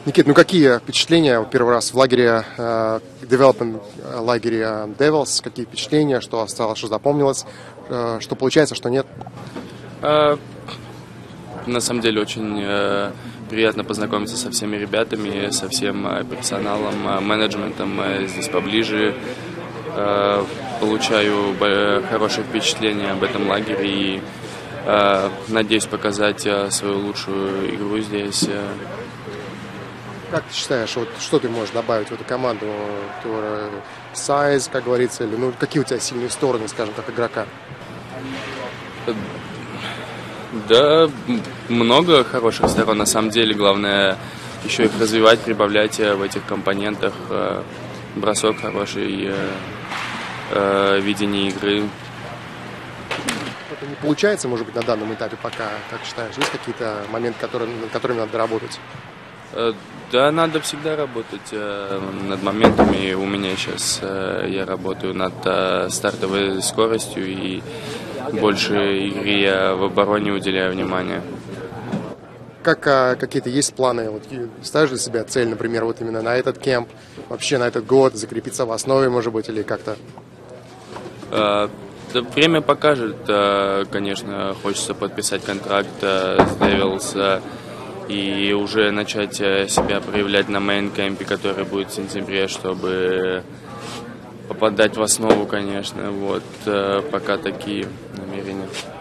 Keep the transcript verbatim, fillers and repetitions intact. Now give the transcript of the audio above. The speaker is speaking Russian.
Никит, ну какие впечатления первый раз в лагере, э, development лагере Devils, какие впечатления, что осталось, что запомнилось, э, что получается, что нет? А, на самом деле очень э, приятно познакомиться со всеми ребятами, со всем э, персоналом, э, менеджментом э, здесь поближе. Э, получаю э, хорошее впечатление об этом лагере и э, надеюсь показать э, свою лучшую игру здесь. Как ты считаешь, вот что ты можешь добавить в эту команду? Size, как говорится, или ну какие у тебя сильные стороны, скажем, как игрока? Да, много хороших сторон, на самом деле. Главное еще их развивать, прибавлять в этих компонентах. Бросок хороший, видение игры. Это не получается, может быть, на данном этапе пока, как считаешь? Есть какие-то моменты, которые, над которыми надо работать? Да, надо всегда работать над моментами. У меня сейчас я работаю над стартовой скоростью и больше игре я в обороне уделяю внимание. Как а, какие-то есть планы? Вот, ставишь для себя цель, например, вот именно на этот кемп, вообще на этот год, закрепиться в основе, может быть, или как-то? А, да, время покажет. А, конечно, хочется подписать контракт а, с Devils и уже начать себя проявлять на мейн-кемпе, который будет в сентябре, чтобы попадать в основу, конечно. Вот, пока такие намерения.